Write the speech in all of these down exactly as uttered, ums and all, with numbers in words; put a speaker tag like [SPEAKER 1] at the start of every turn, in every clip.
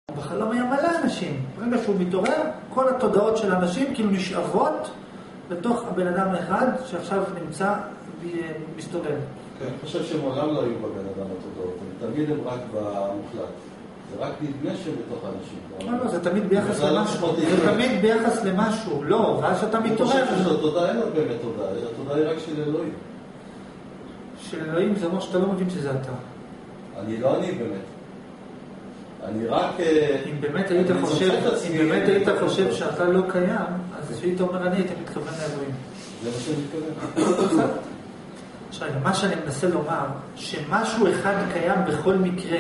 [SPEAKER 1] בחלום היה מלא אנשים. ברגע שהוא מתעורר, כל התודעות של האנשים כאילו נשאבות לתוך הבן אדם האחד שעכשיו נמצא מסתובב.
[SPEAKER 2] כן, אני חושב שהם עולם לא היו בבן אדם התודעות, הם תמיד הם רק במוחלט. זה רק נדמה שהם בתוך אנשים.
[SPEAKER 1] לא, לא, זה תמיד ביחס למשהו. זה תמיד ביחס למשהו, לא, ואז שאתה מתעורר.
[SPEAKER 2] אני חושב שהתודעה אין עוד באמת תודעה, התודעה היא רק של אלוהים.
[SPEAKER 1] של אלוהים זה אומר שאתה לא מבין שזה אתה.
[SPEAKER 2] אני לא אני באמת. אני רק...
[SPEAKER 1] אם באמת היית חושב, אם באמת היית חושב שאתה לא קיים, אז כשהיית אומר אני, היית מתכוון לאלוהים.
[SPEAKER 2] זה מה שאני מתכוון.
[SPEAKER 1] עכשיו, מה שאני מנסה לומר, שמשהו אחד קיים בכל מקרה.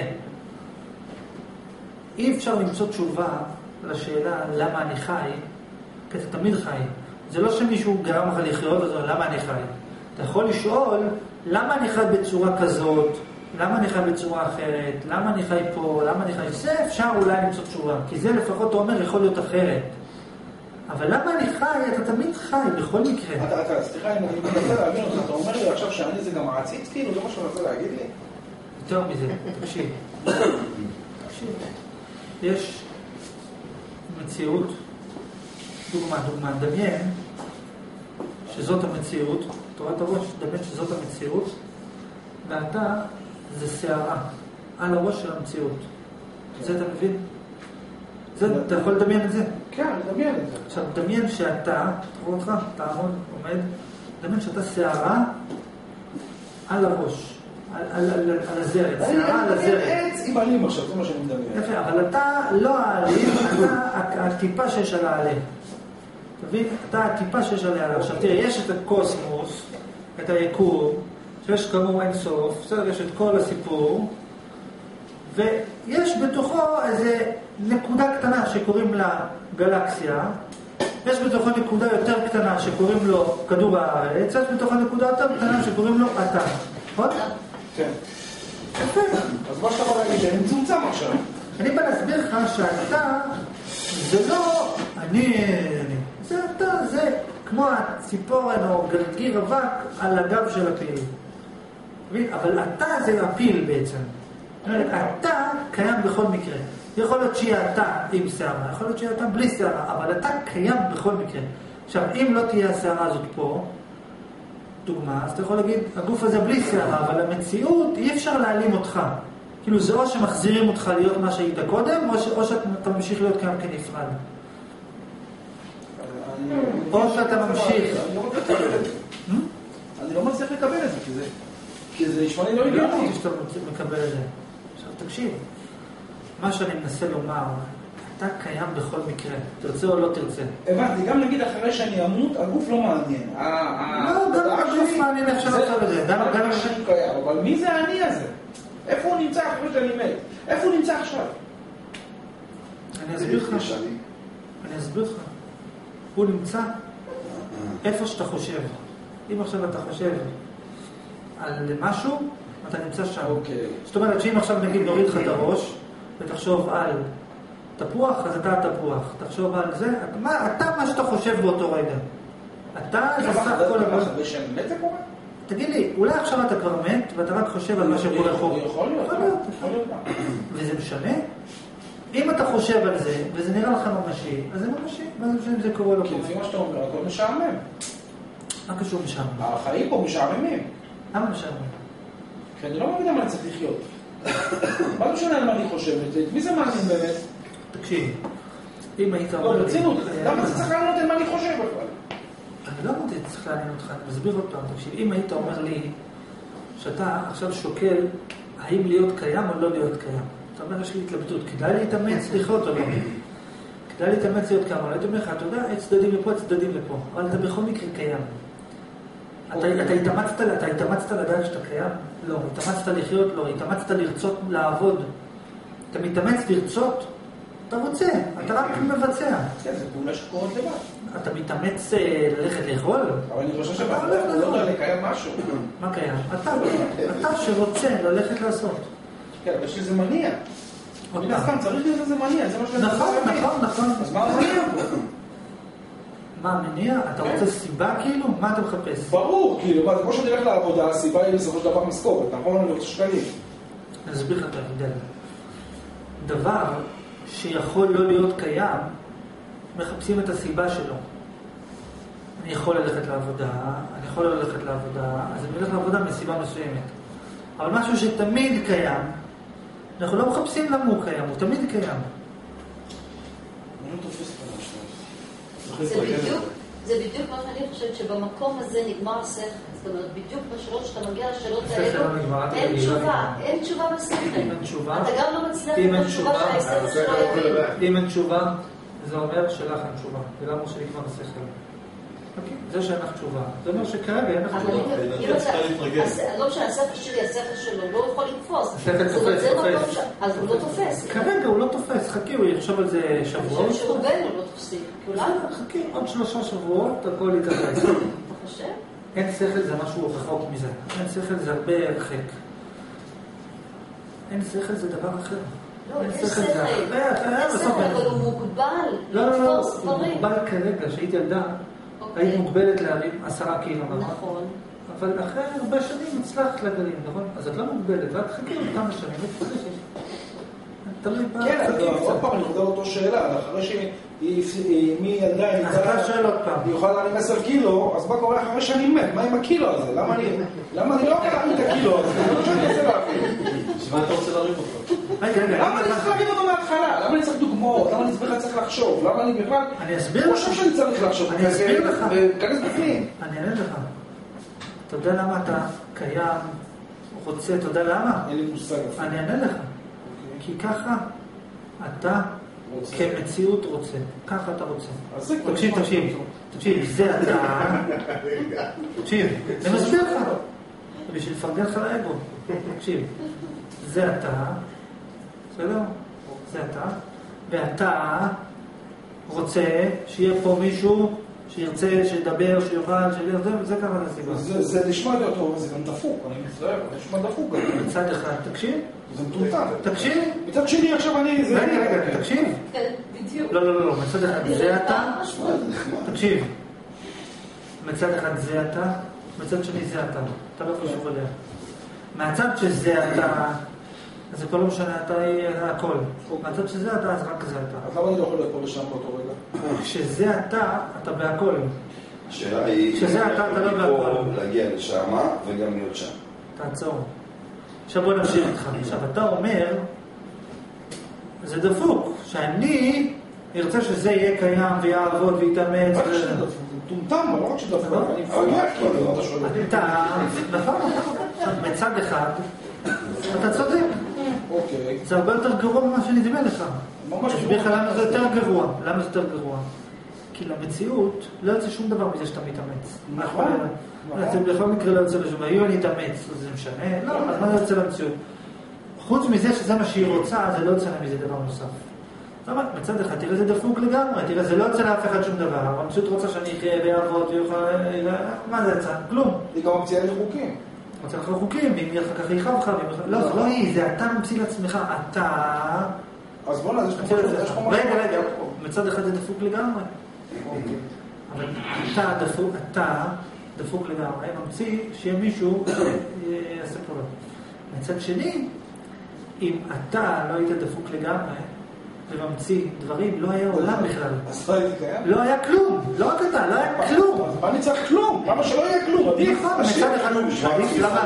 [SPEAKER 1] אי אפשר למצוא תשובה לשאלה למה אני חי, כי אתה תמיד חי. זה לא שמישהו גרם לך לחיות, אז למה אני חי. אתה יכול לשאול למה אני חי בצורה כזאת, למה אני חי בצורה אחרת, למה אני חי פה, למה אני חי... זה אפשר אולי למצוא תשובה, כי זה לפחות אומר יכול להיות אחרת. אבל למה אני חי? אתה תמיד חי, בכל מקרה.
[SPEAKER 3] אתה, אתה, סליחה, אני מנסה להבין אותך, אתה אומר לי עכשיו שאני זה גם העציץ, כאילו, זה מה שאתה רוצה להגיד לי?
[SPEAKER 1] יותר מזה, תקשיב. תקשיב. יש מציאות, דוגמה, דוגמה, דמיין שזאת המציאות, תורת הראש, דמיין שזאת המציאות, ואתה זה שערה על הראש של המציאות. זה אתה מבין? זה, אתה יכול לדמיין את זה?
[SPEAKER 3] כן, אני דמיין את זה.
[SPEAKER 1] עכשיו, דמיין שאתה, תראו אותך, תעמוד, עומד, דמיין שאתה שערה על הראש, על, על, על, על הזרת, שערה על הזרת.
[SPEAKER 3] אני עץ עם עלים עכשיו, זה מה שאני מדמיין.
[SPEAKER 1] יפה, אבל אתה לא העלים, אתה הטיפה שיש על העלה. תבין? אתה הטיפה שיש על העלה. עכשיו תראה, יש את הקוסמוס, את היקום, שיש כאמור אין סוף, בסדר, יש את כל הסיפור, ויש בתוכו איזה נקודה קטנה שקוראים לה גלקסיה, יש בתוכו נקודה יותר קטנה שקוראים לו כדור הארץ, יש בתוכו נקודה יותר קטנה שקוראים לו אטום. נכון?
[SPEAKER 3] כן.
[SPEAKER 1] יפה.
[SPEAKER 3] אז מה שאתה יכול להגיד, אני מצומצם עכשיו.
[SPEAKER 1] אני בא להסביר לך שאתה, זה לא אני, זה אתה, זה כמו הציפורן או גרגיר אבק על הגב של הפיל. אבל אתה זה הפיל בעצם. אתה קיים בכל מקרה. יכול להיות שיהיה אתה עם שערה, יכול להיות שיהיה אתה בלי שערה, אבל אתה קיים בכל מקרה. עכשיו, אם לא תהיה השערה הזאת פה, דוגמה, אז אתה יכול להגיד, הגוף הזה בלי שערה, אבל המציאות אי אפשר להעלים אותך. כאילו זה או שמחזירים אותך להיות מה שהיית קודם, או, ש... או שאתה ממשיך להיות קיים כנפרד. או שאתה ממשיך.
[SPEAKER 3] אני לא מצליח לקבל את זה, כי זה... כי זה נשמע לי לא הגיוני.
[SPEAKER 1] לא אמרתי שאתה מקבל את זה. עכשיו תקשיב, מה שאני מנסה לומר, אתה קיים בכל מקרה, תרצה או לא תרצה.
[SPEAKER 3] הבנתי, גם נגיד אחרי שאני אמות, הגוף לא מעניין.
[SPEAKER 1] לא, גם הגוף מעניין איך שאני רוצה בזה.
[SPEAKER 3] גם שאני קיים, אבל מי זה האני הזה? איפה הוא נמצא אחרי שאני מת? איפה הוא נמצא עכשיו?
[SPEAKER 1] אני אסביר לך. אני אסביר לך. הוא נמצא איפה שאתה חושב. אם עכשיו אתה חושב על משהו, אתה נמצא שם.
[SPEAKER 3] אוקיי.
[SPEAKER 1] זאת אומרת שאם עכשיו נגיד נוריד לך את הראש ותחשוב על תפוח, אז אתה התפוח. תחשוב על זה, מה, אתה מה שאתה חושב באותו רגע. אתה זה סך כל הבא.
[SPEAKER 3] זה שאני מת זה קורה?
[SPEAKER 1] תגיד לי, אולי עכשיו אתה כבר מת ואתה רק חושב על מה שקורה פה.
[SPEAKER 3] יכול להיות, יכול להיות.
[SPEAKER 1] וזה משנה? אם אתה חושב על זה, וזה נראה לך ממשי, אז זה ממשי. מה זה משנה אם זה קורה לו?
[SPEAKER 3] כי לפי מה שאתה אומר, הכל משעמם.
[SPEAKER 1] מה קשור משעמם?
[SPEAKER 3] החיים פה משעממים.
[SPEAKER 1] למה משעמם?
[SPEAKER 3] כי אני לא מבין למה אני צריך לחיות. מה זה משנה על מה אני חושב? מי זה מעניין באמת?
[SPEAKER 1] תקשיב, אם היית...
[SPEAKER 3] לא, רצינות, למה זה צריך לענות על מה אני חושב בכלל?
[SPEAKER 1] אני לא אמרתי, צריך לעניין אותך, אני מסביר עוד פעם, תקשיב, אם היית אומר לי שאתה עכשיו שוקל האם להיות קיים או לא להיות קיים, אתה אומר, יש לי התלבטות, כדאי להתאמץ לחיות או לא? כדאי להתאמץ להיות קיים, אבל הייתי אומר לך, אתה יודע, צדדים לפה, צדדים לפה, אבל אתה בכל מקרה קיים. אתה התאמצת לדעת שאתה קיים? לא. התאמצת לחיות? לא. התאמצת לרצות לעבוד? אתה מתאמץ לרצות? אתה רוצה, אתה רק מבצע.
[SPEAKER 3] כן, זה פעולה שקורת לבד.
[SPEAKER 1] אתה מתאמץ ללכת לאכול?
[SPEAKER 3] אבל אני חושב שאתה לא יודע לקיים משהו.
[SPEAKER 1] מה קיים? אתה, אתה שרוצה ללכת לעשות.
[SPEAKER 3] כן, אבל יש לזה מניע. מן הסתם, צריך להיות איזה מניע, זה מה שאני
[SPEAKER 1] נכון, נכון, נכון.
[SPEAKER 3] אז מה המניע פה?
[SPEAKER 1] מה המניע? אתה רוצה סיבה כאילו? מה אתה מחפש?
[SPEAKER 3] ברור, כאילו, מה, זה כמו שאני הולך לעבודה, הסיבה היא בסופו של דבר משכורת, נכון? אני רוצה שקלים.
[SPEAKER 1] אני אסביר לך את ההבדל. דבר שיכול לא להיות קיים, מחפשים את הסיבה שלו. אני יכול ללכת לעבודה, אני יכול לא ללכת לעבודה, אז אני הולך לעבודה מסיבה מסוימת. אבל משהו שתמיד קיים, אנחנו לא מחפשים למה הוא קיים, הוא תמיד קיים.
[SPEAKER 3] אני לא תופס את המשהו.
[SPEAKER 4] זה בדיוק, זה בדיוק מה שאני חושבת, שבמקום הזה נגמר השכל. זאת אומרת, בדיוק בשאלות שאתה מגיע לשאלות האלו, אין תשובה, אין תשובה בשכל.
[SPEAKER 1] אם אין תשובה,
[SPEAKER 4] אתה גם לא מצליח
[SPEAKER 1] אם אין
[SPEAKER 4] לתשובה
[SPEAKER 1] תשובה,
[SPEAKER 4] שהשכל שלו יבין.
[SPEAKER 1] אם אין תשובה, זה אומר שלך אין תשובה. זה למה שנגמר השכל. זה שאין לך תשובה. זה אומר שכרגע אין לך תשובה.
[SPEAKER 4] אז לא משנה, השכל שלי, השכל שלו, לא יכול לתפוס.
[SPEAKER 1] השכל תופס, תופס.
[SPEAKER 4] אז הוא לא תופס.
[SPEAKER 1] כרגע הוא לא תופס, חכי, הוא יחשוב על זה שבועות.
[SPEAKER 4] אני חושב שרובנו לא תופסים.
[SPEAKER 1] חכי, עוד שלושה שבועות, הכל יתאפס.
[SPEAKER 4] אתה חושב?
[SPEAKER 1] אין שכל זה משהו רחוק מזה. אין שכל זה הרבה הרחק. אין שכל זה דבר אחר.
[SPEAKER 4] לא, אין שכל. אין שכל, אבל הוא מוגבל.
[SPEAKER 1] לא, לא, לא, הוא מוגבל כרגע. שהיית ילדה, היית מוגבלת להרים עשרה קילו.
[SPEAKER 4] נכון.
[SPEAKER 1] אבל אחרי הרבה שנים הצלחת לגלים, נכון? אז את לא מוגבלת, ואת חכי עוד כמה שנים.
[SPEAKER 3] כן, עוד פעם אני חוזר לאותו שאלה, אחרי שהיא מילדה היא יכולה להרים עשר קילו, אז מה קורה אחרי שאני מת? מה עם הקילו הזה? למה אני לא יכול להרים את הקילו הזה? זה לא שאני רוצה להבין.
[SPEAKER 2] שמה אתה רוצה להרים אותו?
[SPEAKER 3] למה אני צריך להרים אותו מההתחלה? למה אני צריך דוגמאות? למה אני בכלל צריך לחשוב? למה אני בכלל...
[SPEAKER 1] אני אסביר לך.
[SPEAKER 3] חושב שאני צריך לחשוב.
[SPEAKER 1] אני אסביר לך.
[SPEAKER 3] וכנס בפנים.
[SPEAKER 1] אני אענה לך. אתה יודע למה אתה קיים, רוצה, אתה יודע למה?
[SPEAKER 3] אין לי מושג.
[SPEAKER 1] אני אענה לך. כי ככה אתה כמציאות רוצה. ככה אתה רוצה. תקשיב, תקשיב. תקשיב, זה אתה. תקשיב, אני מסביר לך. בשביל לפרגן לך לאגו. תקשיב. זה אתה. בסדר? זה אתה. ואתה רוצה שיהיה פה מישהו שירצה, שידבר, שיוכל, שידבר, זה ככה הסיבה.
[SPEAKER 3] זה נשמע לי אותו, זה גם דפוק, אני מצטער, זה נשמע דפוק.
[SPEAKER 1] מצד אחד, תקשיב.
[SPEAKER 3] זה מטומטם.
[SPEAKER 1] תקשיב.
[SPEAKER 3] מצד שני, עכשיו אני...
[SPEAKER 1] רגע, רגע, תקשיב.
[SPEAKER 4] כן, בדיוק.
[SPEAKER 1] לא, לא, לא, מצד אחד זה אתה. תקשיב. מצד אחד זה אתה, מצד שני זה אתה. אתה לא חשוב עליה. מהצד שזה אתה, אז זה כל לא משנה, אתה היא הכל. מהצד שזה אתה, אז רק זה אתה.
[SPEAKER 3] אז למה אני לא יכול להיות פה ושם באותו רגע?
[SPEAKER 1] כשזה אתה, אתה בהכל.
[SPEAKER 5] השאלה היא,
[SPEAKER 1] שזה אתה, אתה לא בהכל.
[SPEAKER 5] להגיע לשם וגם להיות שם.
[SPEAKER 1] תעצור. עכשיו בוא נמשיך איתך. עכשיו אתה אומר, זה דפוק, שאני ארצה שזה יהיה קיים ויעבוד ויתאמץ.
[SPEAKER 3] רק שזה דפוק, זה מטומטם, אבל לא רק שדפוק, אני מפגע כאילו, אתה שואל.
[SPEAKER 1] אתה, נכון, מצד אחד, אתה צודק.
[SPEAKER 3] אוקיי.
[SPEAKER 1] זה הרבה יותר גרוע ממה שנדמה לך.
[SPEAKER 3] ממש
[SPEAKER 1] תסביר לך למה זה יותר גרוע. למה זה יותר גרוע? כי למציאות לא יוצא שום דבר מזה שאתה מתאמץ.
[SPEAKER 3] נכון.
[SPEAKER 1] אתם בכל מקרה לא יוצא לשום, היו אני אתאמץ, אז זה משנה. לא, אז מה זה יוצא למציאות? חוץ מזה שזה מה שהיא רוצה, זה לא יוצא לה מזה דבר נוסף. זאת אומרת, מצד אחד, תראה זה דפוק לגמרי, תראה זה לא יוצא לאף אחד שום דבר, המציאות רוצה שאני אחיה ויעבוד ויוכל... מה זה יצא? כלום.
[SPEAKER 3] היא גם ממציאה לי חוקים.
[SPEAKER 1] רוצה לך חוקים, ואם יהיה לך כך יחב לך, לא, זה לא היא, זה אתה ממציא לעצמך, אתה...
[SPEAKER 3] אז בוא נעזור, יש פה משהו...
[SPEAKER 1] רגע, רגע, מצד אחד זה דפוק לגמרי. אבל אתה דפוק, אתה דפוק לגמרי, ממציא שיהיה מישהו שיעשה פעולות. מצד שני, אם אתה לא היית דפוק לגמרי, וממציא דברים, לא היה עולם בכלל.
[SPEAKER 3] אז לא הייתי קיים?
[SPEAKER 1] לא היה כלום, לא רק אתה, לא היה כלום.
[SPEAKER 3] אז מה אני צריך כלום? למה שלא יהיה כלום? עדיף.
[SPEAKER 1] נכון, מצד אחד הוא עדיף, למה?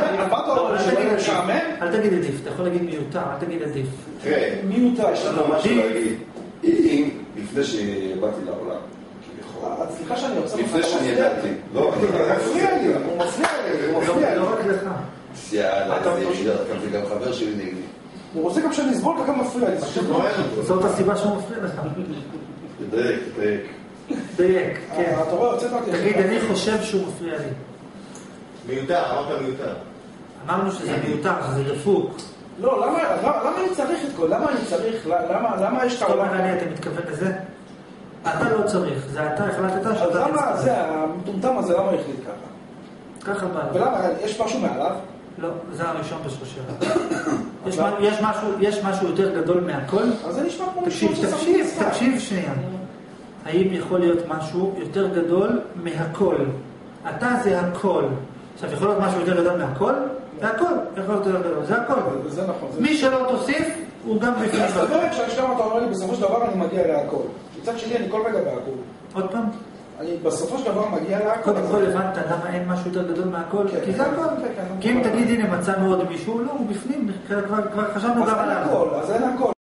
[SPEAKER 1] אל תגיד עדיף, אתה יכול להגיד מיותר, אל תגיד עדיף.
[SPEAKER 5] תראה,
[SPEAKER 3] מיותר.
[SPEAKER 5] יש לנו משהו להגיד. אם, לפני שבאתי לעולם,
[SPEAKER 3] סליחה שאני רוצה...
[SPEAKER 5] לפני שאני ידעתי. לא,
[SPEAKER 3] הוא מפריע לי, הוא מפריע לי, הוא מפריע לי.
[SPEAKER 1] לא רק לך.
[SPEAKER 5] יאללה, זה גם חבר שלי נגדי.
[SPEAKER 3] הוא רוצה גם שאני אסבול וכם מפריע לי.
[SPEAKER 1] זאת הסיבה שהוא מפריע לך.
[SPEAKER 5] תדייק, תדייק.
[SPEAKER 1] דייק, כן.
[SPEAKER 3] אתה רואה, הוצאת אותי.
[SPEAKER 1] תגיד, אני חושב שהוא מפריע לי.
[SPEAKER 6] מיותר, אמרת מיותר.
[SPEAKER 1] אמרנו שזה מיותר, שזה דפוק.
[SPEAKER 3] לא, למה אני צריך את כל? למה אני צריך? למה יש את העולם?
[SPEAKER 1] זאת אומרת, אתה מתכוון לזה? אתה לא צריך, זה אתה החלטת שאתה...
[SPEAKER 3] אז למה זה, המטומטם הזה, למה החליט ככה?
[SPEAKER 1] ככה בא.
[SPEAKER 3] ולמה, יש משהו מעליו?
[SPEAKER 1] לא, זה הראשון בשרשרת. יש משהו יותר גדול מהכל?
[SPEAKER 3] אז זה נשמע כמו
[SPEAKER 1] תקשיב, תקשיב, תקשיב שנייה. האם יכול להיות משהו יותר גדול מהכל? אתה זה הכל. עכשיו, יכול להיות משהו יותר גדול מהכל? זה הכל. יכול להיות יותר גדול, זה הכל.
[SPEAKER 3] זה נכון.
[SPEAKER 1] מי שלא תוסיף, הוא גם בפנים.
[SPEAKER 3] אז זאת אומרת שהשלם אתה אומר לי, בסופו של דבר אני מגיע להכל. מצד שני, אני כל רגע בהכל.
[SPEAKER 1] עוד פעם?
[SPEAKER 3] אני בסופו של דבר מגיע להכל.
[SPEAKER 1] קודם כל הבנת למה אין משהו יותר גדול מהכל? כי זה הכל. כי אם תגיד, הנה מצאנו עוד מישהו, לא, הוא בפנים. כבר חשבנו גם על הכל.
[SPEAKER 3] אז אין הכל.